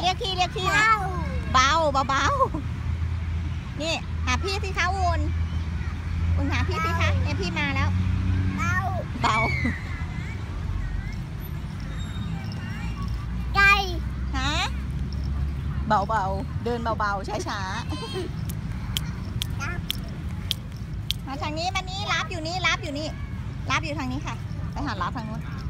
เรียกพี่นะเบานี่หาพี่สิคะอุ่นหาพี่สิคะเนี่ยพี่มาแล้วเบาไก่ฮะเบาเดินเบาช้ามาทางนี้มานี้รับอยู่นี่รับอยู่ทางนี้ค่ะไปหารับทางนู้น